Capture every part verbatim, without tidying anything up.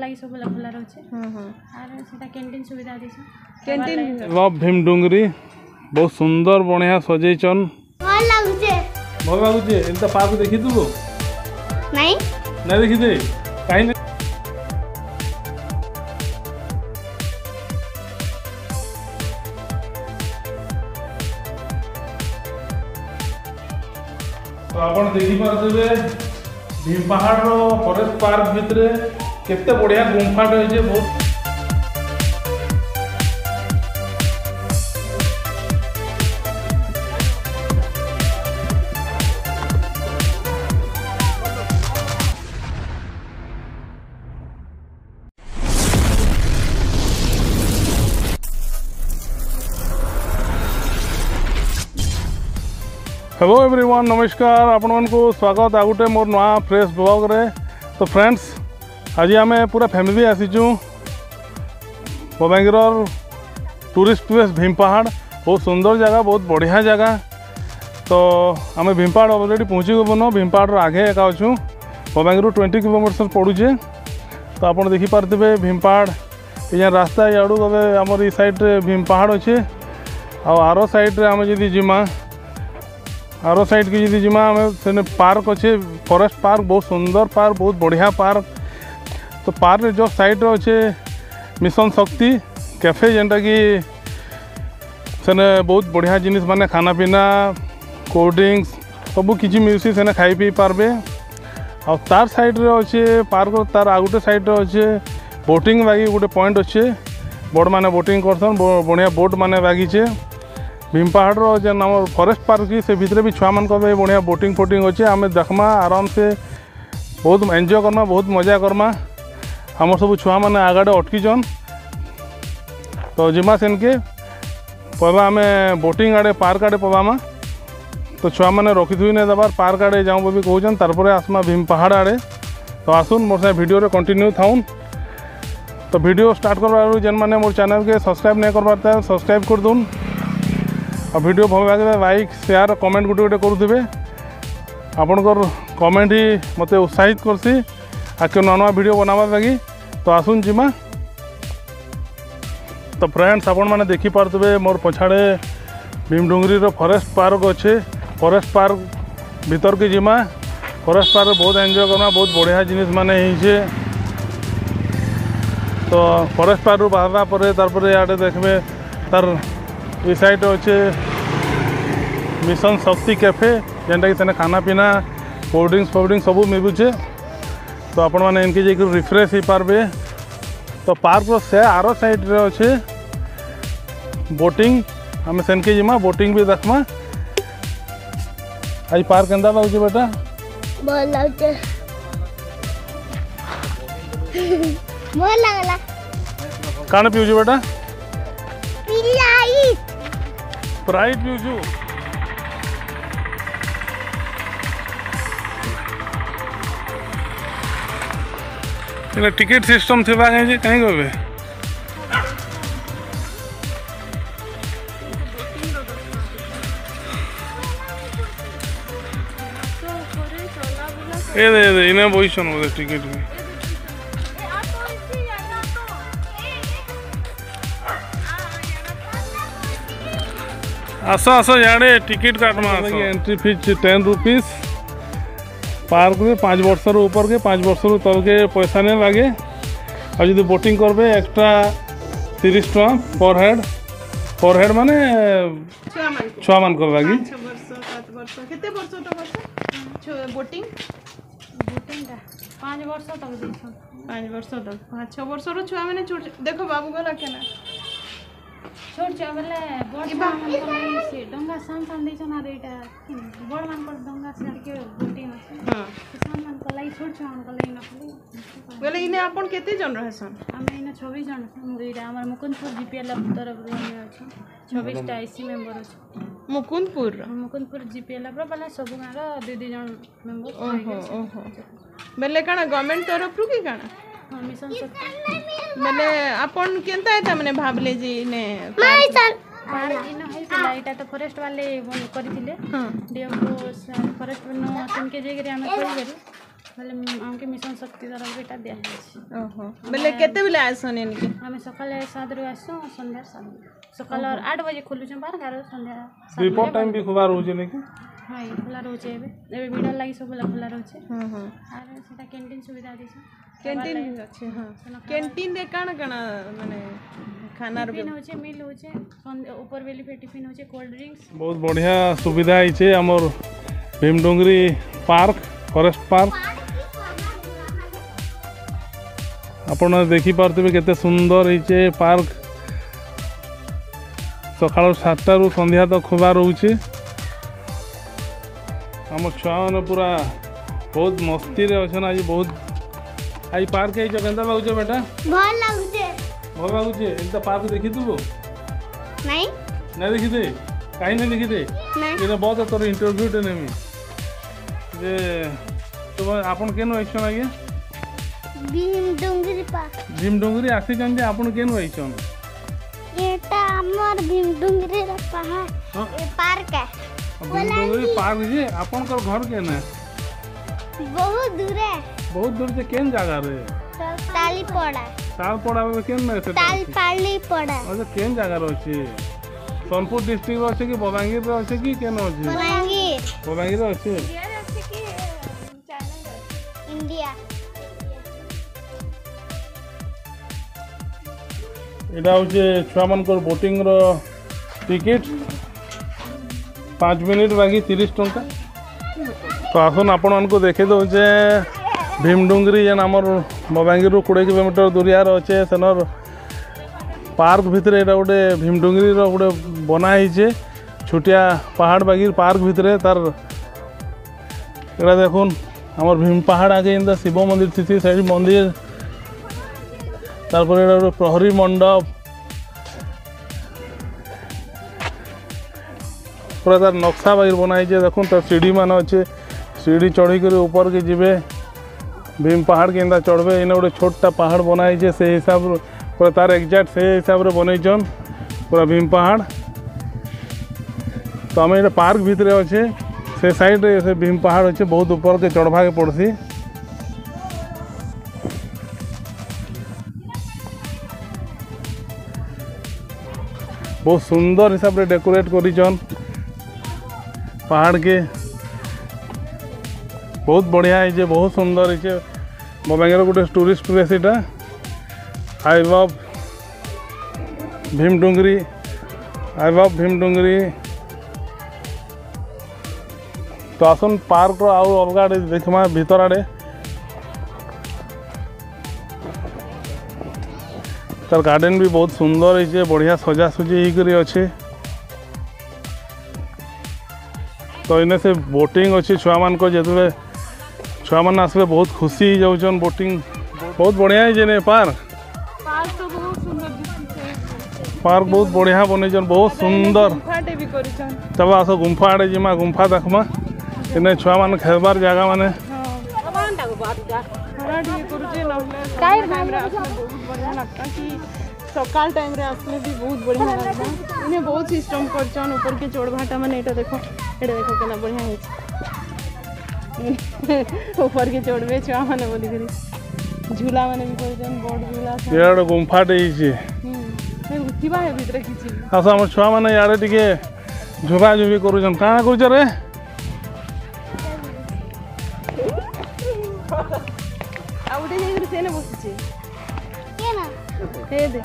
लगी सब खुला रहछे हां हां आर सेटा कैंटीन सुविधा दिस कैंटीन वाह भीमडुंगरी बहुत सुंदर बढ़िया सजेचन भल लागुचे भल लागुचे एंता पार्क देखि तू नहीं नहीं देखि दे काई नहीं तो आपण देखि पारबे भीम पहाड़ रो फॉरेस्ट पार्क भितरे केते बढ़िया गुंफा रहिजे बहुत हेलो एवरीवन नमस्कार आपण मन को स्वागत आ गोटे मोर नवा फ्रेश ब्लॉग रे। तो फ्रेंड्स आज आम पूरा फैमिली आसीचु बलांगीर टूरिस्ट प्लेस भीम पहाड़ बहुत सुंदर जगह बहुत बढ़िया जगह। तो आम भीम पहाड़ ऑलरेडी पहुँची गबन भीम पहाड़ आगे एका अच्छु बलांगीर ट्वेंटी किलोमीटर पड़ूचे। तो आप देखिपारे भीम पहाड़ ये रास्ता याड़ू गले आमर ई साइड भीम पहाड़ अच्छे आर साइड आम जी जिमा आरो साइड की जी जिमा आम से पार्क अच्छे फॉरेस्ट पार्क बहुत सुंदर पार्क बहुत बढ़िया पार्क। तो पार्क जो साइड अच्छे मिशन शक्ति कैफे जेनटा कि सेने बहुत बढ़िया जिनिस माने खाना पीना कोल्ड ड्रिंक्स सब किसी मिलसी सेने खाई पी पारबे। आ तार साइड रे अच्छे पार्क तार आ गोटे साइड रे अच्छे बोटिंग लगी गोटे पॉइंट अच्छे बोट माने बोटिंग करसन बढ़िया बोट माने लगिचे। भीम पहाड़ जेन आम फॉरेस्ट पार्क से भितर भी छुआ मान बढ़िया बोटिंग फोटिंग अच्छे आम देखमा आराम से बहुत एंजॉय करमा बहुत मजा करमा आम सब छुआ मैंने आगाड़े अटकीचन। तो जिमा सेन के पहला आम बोटिंग आड़े पार्क आड़े पवामा तो छुआ मैंने रखी थी नहीं देवार पार्क आड़े जाऊँ बोली कहन तार आसमा भीम पहाड़ आड़े। तो आसुन मोर से वीडियो रे कंटिन्यू थाउन। तो वीडियो स्टार्ट करवार जेन मैंने मोर चैनल के सब्सक्राइब नहीं करवार सब्सक्राइब कर दून और वीडियो भल लगे लाइक शेयर कमेंट गोटे गोटे करुवे आपणकर कमेंट ही मत उत्साहित करसी आके नवा नवा वीडियो बनावा लगी। तो आसुन जिमा। तो फ्रेंड्स आपण मैंने देखी पारे मोर पछाड़े भीमडुंगरी रो फॉरेस्ट पार्क अच्छे फॉरेस्ट पार्क भीतर के जिमा फॉरेस्ट पार्क बहुत एंजॉय करना बहुत बढ़िया जिनिस माने ही। तो फॉरेस्ट पार्क रू बाहर पर तार आड़े देखबे तार ये साइड अच्छे मिशन शक्ति कैफे जेनटा कि सेने खाना पीना कोल्ड ड्रिंक्स फोल्ड ड्रिंक्स सब मिलूचे। तो आपण मैंने इनके जाकर रिफ्रेश हो पारबे। तो पार्क रो से आरो साइड रे अच्छे बोटिंग आम सेनके जिमा बोटिंग भी देखमा। आज पार्क केंदा लाଗୁଛି बेटा भल लाଗୁଛି भल लागला कान पिउछु बेटा पिलाई स्प्राइट पिउछु इने टिकट सिस्टम थिबा जे कहीं गबे ए दे दे इने बोइसन बोले टिकट में आसो आसो याडे टिकट काटमा entry fee ten rupees park में पाँच वर्ष ऊपर के पाँच वर्ष तल के पैसा नहीं लगे और जो बोटिंग करबे एक्स्ट्रा तीस टका पर हेड पर हेड माने छुआ मान कर लगी बोटिंग बोटिंग पाँच वर्ष तक देछन पाँच वर्ष तक पाँच छह वर्ष रो छुआ माने देखो बाबू गला केना छोट छुआ बेले बड़ मान से डंगा सान सान देछन आ रेटा बड़ मान पर डंगा से के बोटिंग আছে हां सान मान को लाई छोट छुआ मान को लाई न बोले इने आपण केते जन रहसन हम इने छब्बीस जन मुगईरा हमर मुकुंदपुर जीपीएल तरफ रे अछि छब्बीस टा आईसी मेंबर अछि मुकुंदपुर मुकुंदपुर जीपीएल रो वाला सब गारो दो दो जन मेंबर ओहो ओहो बेले काना गवर्नमेंट तरफ रु की काना हां मिशन शक्ति बेले आपण केनता है तमने भाबले जी ने माइसन पार्क इन है से एटा तो फॉरेस्ट वाले बन करिथिले हां डीएम को फॉरेस्ट नो तनके जेगरे हम करि गरी बोले हमके मिशन शक्ति तरफ बेटा दिया है ओहो बोले केते बेले आसन इनके हमें सकाले सात रे आसो संध्या सात सकाल आठ बजे खोलु छ बार गारो संध्या रिपोर्ट टाइम भी खुबा रहउजे लेकिन हां खुला रहउचे एबे एबे वीडियो लागि सब खुला रहउचे हां हां आरो सेटा कैंटीन सुविधा दिछ कैंटीन भी अच्छे हां कैंटीन रे काना काना माने खाना रो टिफिन होचे मिल होचे ऊपर वेली पे टिफिन होचे कोल्ड ड्रिंक्स बहुत बढ़िया सुविधा है हमर भीमडुंगरी पार्क फॉरेस्ट पार्क आपण देखी पार्थिबे केते सुंदर है पार्क सकाळ सातटा रु संध्या तक खुबा रहउचे हम छुआ ने पूरा बहुत मस्ती रे अछन आज बहुत आई पार्क है जो केंदा लागुचे बेटा भल लागुचे भल लागुचे एंता पार्क देखि तू नहीं नहीं देखी थे कहीं नहीं देखी थे नहीं ये बहुत तोर इंटरव्यू टे नेमी जे तो आपण केन आइछन आगे भीम डुंगरी पा भीम डुंगरी आसी जंदे आपण केन आइछन एटा हमर भीम डुंगरी रा पहाड़ हां ए पार्क है भीम डुंगरी पार्क जे आपण कर घर केन है बहुत दूर है बहुत दूर से केन जगह रे ताली पड़ा ताल पड़ा में केन में से ताल पाली पड़ा अच्छा केन जगह रो छी सोनपुर डिस्ट्रिक्ट रो छी कि बलांगीर रो छी कि केन रो छी बलांगीर बलांगीर रो छी इंडिया एटा होचे छुआ मानकर बोटिंग रो टिकट पाँच मिनिट बाकी तीस टंका तो आसन आपण मानक देखे दौचे भीमडुंगरी जेन आमर बलांगीर रु कोड़े किलोमीटर दूरियार अच्छे सेनर पार्क भितर एटा गोटे भीमडुंगरी रो गोटे बनाई छोटिया पहाड़ बागी पार्क भितर तार एटा देखुन आमर भीम पहाड़ आगे इंदा शिव मंदिर थी साइड मंदिर तारपर एटा प्रहरी मंडप पूरा तार नक्शा बागी बनाई देखुन तार सीढ़ी मान अच्छे सीढ़ी चढ़ी कर ऊपर के जीवे भीम पहाड़ के इंदा चढ़बे इन गोटे छोटा पहाड़ बनाई से हिसाब पूरा तार एग्जैक्ट से हिसाब से बनईन पूरा भीम पहाड़ तो आम ये पार्क भितर अच्छे से साइड रे से भीम पहाड़ अच्छे बहुत ऊपर के चढ़वा के पड़सी बहुत सुंदर हिसाब से डेकोरेट करिचन पहाड़ के बहुत बढ़िया है बहुत सुंदर है बलांगीर गोटे tourist place Etah I love भीमडुंगरी I love भीमडुंगरी तो आसन पार्क रो आउ अलग आड़े देखमा भीतर आड़े तार गार्डन भी बहुत सुंदर है बढ़िया सजासुजी होकर अच्छे तो इने से बोटिंग अच्छी छुआ मान को जो छुआ मान आसले बहुत खुशी हो जाउछन बोटिंग बहुत बढ़िया है जेने पार्क पार्क तो बहुत सुंदर दिसते पार्क बहुत बढ़िया बनईचन बहुत सुंदर गुफाटे भी करिछन तब आस गुंफा आड़े जिमा गुंफा देखमा इने छुआ मान खेलबार जगह माने खरा ठीक करूचे नहले काई टाइम रे आसले बहुत बढ़िया लगता कि सकाल टाइम रे आसले भी बहुत बढ़िया लगता इने बहुत सिस्टम करछन ऊपर के चोड़ भाटा माने एटा देखो एटा देखो केना बढ़िया है ऊपर के चढ़बे छुआ माने बोली करी झूला माने भी करछन बोर्ड झूला ये गोटे गुंफाटे हिचे हम उठिबा है भीतर किछि आस आम छुआ मैंने इे टे झुबा झुबी करुन काଣା करुछ रे आ उठे जाई सेने बसिछे के ना हे दे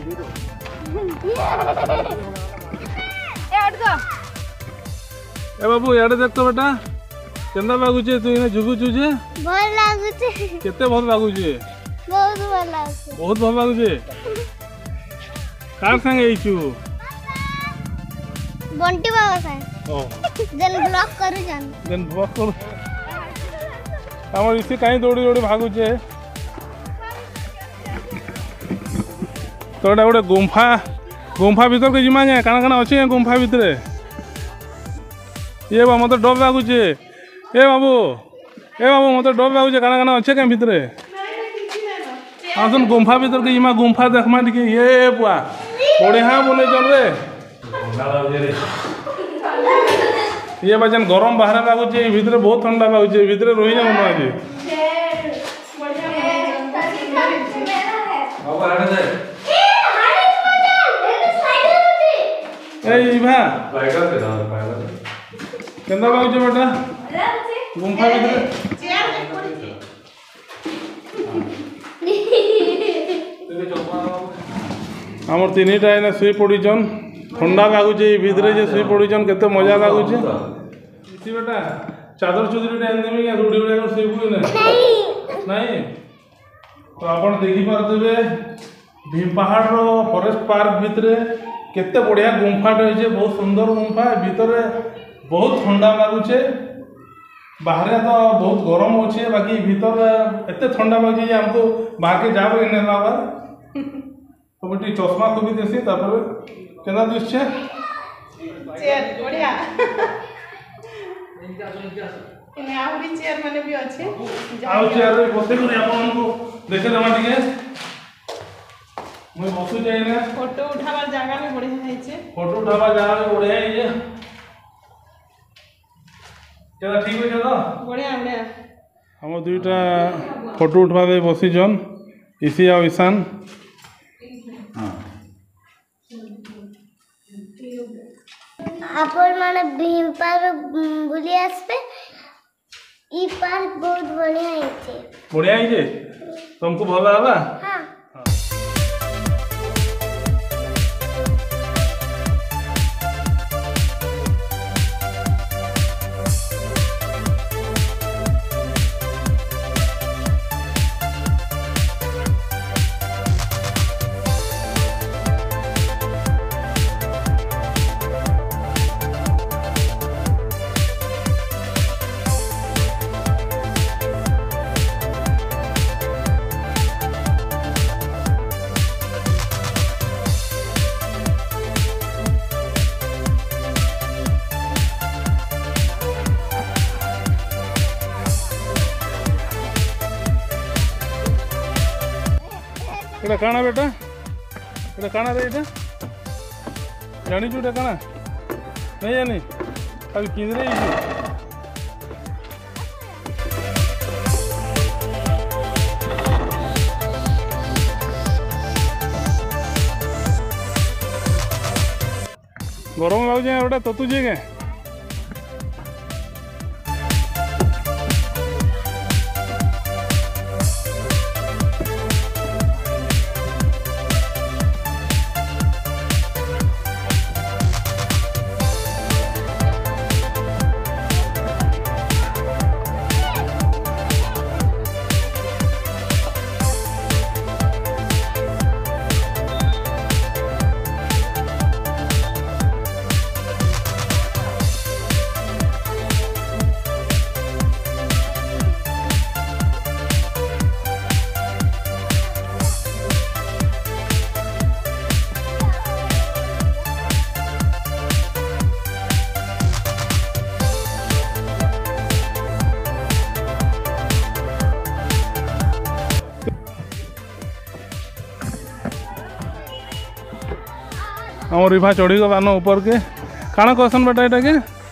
ए हट जा ए बाबू इे देख तो बेटा केंदा लागुचे तू इने झुबुछु जे भल लागुचे केते भल लागुचे बहुत भल लागुचे बहुत भल लागुचे कार संगे आइछु बंटी बाबा साहब ओ जन ब्लॉक करू जान देन ब्लॉक कर हमर इसी काई दौड़ी दौड़ी भागुचे तो एटा गोटे गुंफा गुंफा भीतर के जिमा जाए काना काना अच्छे गुंफा भितर ये बा मत डर लागुचे ए बाबू ए बाबू मत डर लागुचे काना काना अच्छे क्या भितर आसन गुंफा भीतर के जिमा गुंफा देखमा टिके ये बुआ बढ़िया बने चल रे ये बचन गरम बाहर लगुचे भीतर बहुत ठंडा लगुचे भीतर रही जाऊन आज ପାହାଡ଼ ଯାଏ ए इभा ଲାଇଟର କେତେ ପାହାଡ଼ केंदा बाउजे बेटा गुंफा भीतर चेयर में पड़ी हमर तीनटा एने सुई पड़ीचन ठंडा लागुचे भितरे जे सुई पड़ीचन केते मजा लागुचे इसी बेटा चादर चुदरी टाइम देमी या रूडी उड़े कर सुई पड़ी नहीं नहीं तो आपण देखि पारतबे भीम पहाड़ रो फॉरेस्ट पार्क भितरे केते बढ़िया गुंफा रहिছে बहुत सुंदर गुंफा भितरे बहुत ठंडा लागुचे बाहर तो बहुत गरम अच्छे बाकी भीतर एते ठंडा लगे हमको बाहर के जाब नहीं बाबा तो बेटी चश्मा को भी देसी तापर केना दिसछे चेयर बढ़िया इने आहुरी चेयर माने भी अच्छे आउ चेयर रे बसे को आपन को देखे दमा टिके मैं बसु जाई ना फोटो उठावार जगह भी बढ़िया है छे फोटो उठावा जगह भी बढ़िया है ये केना ठीक हो जादा बढ़िया बढ़िया हम दुईटा फोटो उठवाबे बसी जन इसी आ ईशान आपण माने भीम पार्क बुली आसबे ई पार्क बहुत बढ़िया है बढ़िया है जे तुमको भला हला हां এটা কানা বেটা এটা কানা রে এটা জানি চুটা কানা नहीं জানি अभी किधर है गरम लागे गोटे ततुचे के हम रिभा चढ़ी गलान ऊपर के काना कहसन बेटा एटा के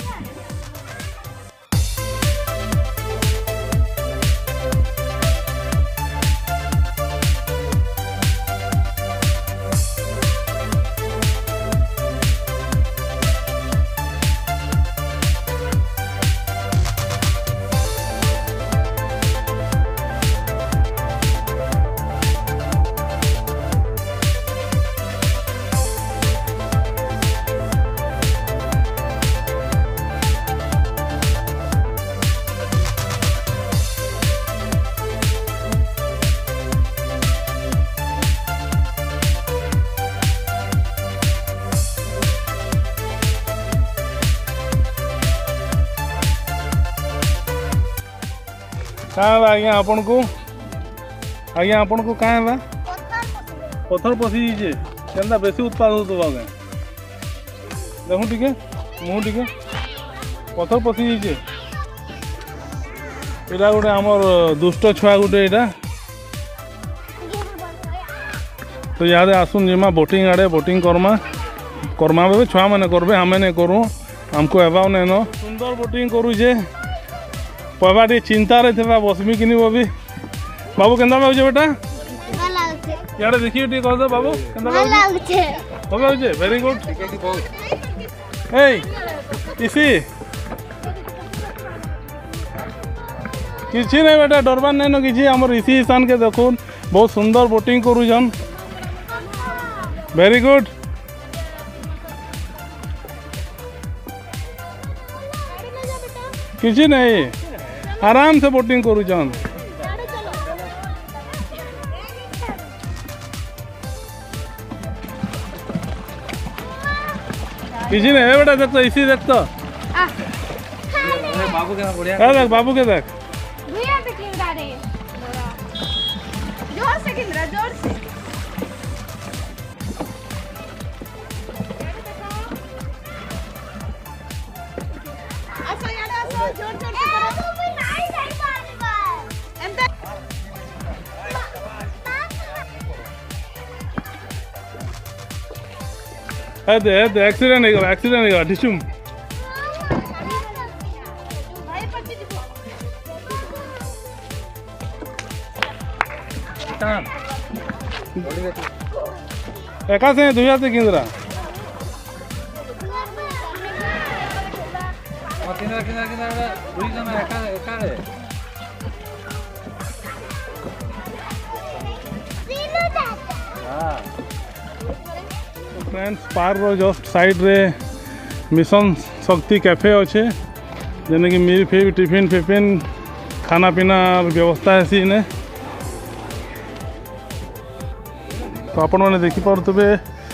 कहाँ आज्ञा आपण को आज्ञा आपण को कहाँ पत्थर पशि के बेसी उत्पाद हो देखूँ टे मुँह टे पत्थर पशि यहाँ गोटे आमर दुष्ट छुआ गोटे यहाँ तो यहाँ आसुन जिमा बोटिंग आड़े बोटिंग करमा करमा बे छुआ मैंने करबे हमें नहीं करूँ हमको एबाव नहीं न सुंदर बोटिंग करूचे पहबा टे चिंता रे थे बसमी कि बबी बाबू केंदा बाबू बेटा यार देखिए टी कह दो बाबू केंदा ଭଲ ଲାଗୁଛେ हो लागे वेरी गुड ए इसी किसी नहीं बेटा डरबार नहीं न किसी हमर इसी ईशान के देखुन बहुत सुंदर बोटिंग करूछन वेरी गुड किसी नहीं आराम से बोटिंग करूछन किसी नहीं है बेटा देख तो इसी देख तो बाबू के बढ़िया है देख बाबू के देख भैया पे किंदा रे जोर से किंदा जोर से आसो यार आसो जोर जोर से करो ମୁଁ ନାଇଁ ଯାଇପାରିବା एंता है दे है दे एक्सीडेंट नहीं गला एक्सीडेंट नहीं गला डिशुम भाई पछी दिखो टान एका से दुई हाथ किंदरा और किनारा किनारा किनारा दुई जन एका एका रे ଦିନ ଯାକ हां फ्रेंड्स पार्क रो जस्ट साइड रे मिशन शक्ति कैफे अच्छे जेने कि मिल फी टिफिन फिफिन खाना पीना व्यवस्था है इने तो आपण मैंने देखिपे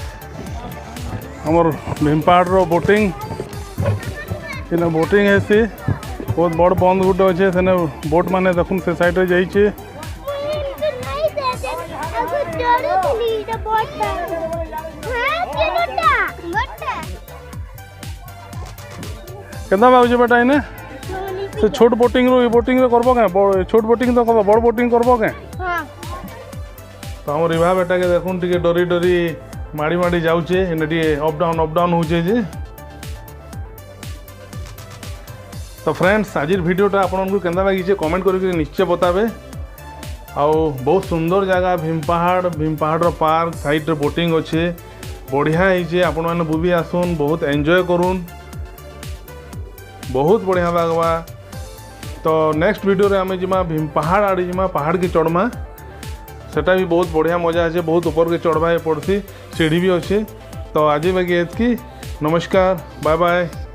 हमर भीमपहाड़ रो बोटिंग इने बोटिंग है सी बहुत बड़ बंद गुटे अच्छे सेने बोट माने देखुन से साइड रे जाइछे ମୁଁ ଏମିତି ନାଇଁ ଦେଖେ ଆଗୁ ଡରୁଥିଲି ଏଟା ବଡଟା ହଁ କେନଟା ବଡଟା केदा बाबूजी बेटा इने से छोट बोटिंग रो बोटिंग रे करबो के छोट बोटिंग तो करबो बड़ बोटिंग करबो के हां तो हम रिभा बेटा के देखुन टिके डरी डरी माड़ी माड़ी जाऊे इन अप डाउन अप डाउन होचे जे तो फ्रेंड्स आज भिडियोटा आपको केंदा लगी कमेंट करके निश्चय बताबे आउ बहुत सुंदर जगह भीमपहाड़ भीमपहाड़ पार्क साइड रे बोटिंग अच्छे बढ़िया है आपण मैंने बुली आसुन बहुत एंजॉय करूँ बहुत बढ़िया लगवा तो नेक्स्ट वीडियो रे आम जिमा भीमपहाड़ आड़े जिमा पहाड़ के चढ़मा सेटा भी बहुत बढ़िया मजा अच्छे बहुत ऊपर के चढ़वा पड़सी सीढ़ी भी अच्छे तो आज बाकी एतकी नमस्कार बाय बाय।